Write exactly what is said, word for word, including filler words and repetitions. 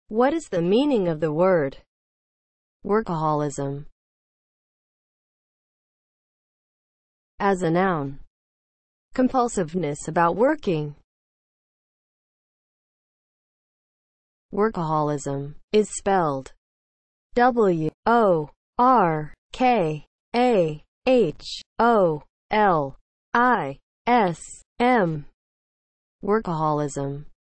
What is the meaning of the word workaholism? As a noun, compulsiveness about working. Workaholism is spelled W O R K A H O L I S M. Workaholism